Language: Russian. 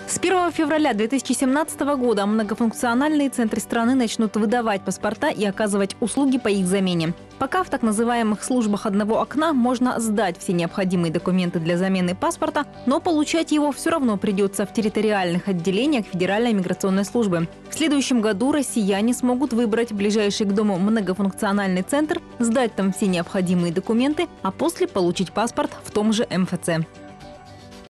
С 1 февраля 2017 года многофункциональные центры страны начнут выдавать паспорта и оказывать услуги по их замене. Пока в так называемых службах одного окна можно сдать все необходимые документы для замены паспорта, но получать его все равно придется в территориальных отделениях Федеральной миграционной службы. В следующем году россияне смогут выбрать ближайший к дому многофункциональный центр, сдать там все необходимые документы, а после получить паспорт в том же МФЦ.